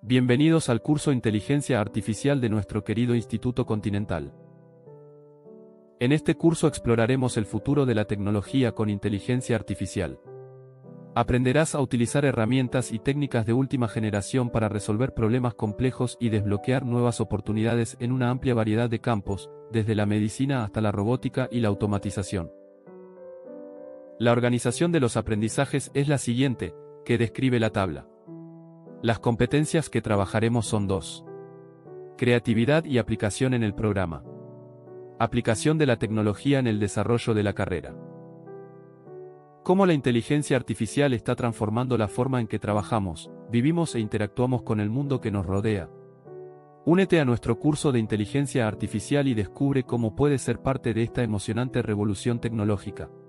Bienvenidos al curso Inteligencia Artificial de nuestro querido Instituto Continental. En este curso exploraremos el futuro de la tecnología con inteligencia artificial. Aprenderás a utilizar herramientas y técnicas de última generación para resolver problemas complejos y desbloquear nuevas oportunidades en una amplia variedad de campos, desde la medicina hasta la robótica y la automatización. La organización de los aprendizajes es la siguiente, que describe la tabla. Las competencias que trabajaremos son 2. Creatividad y aplicación en el programa. Aplicación de la tecnología en el desarrollo de la carrera. Cómo la inteligencia artificial está transformando la forma en que trabajamos, vivimos e interactuamos con el mundo que nos rodea. Únete a nuestro curso de inteligencia artificial y descubre cómo puedes ser parte de esta emocionante revolución tecnológica.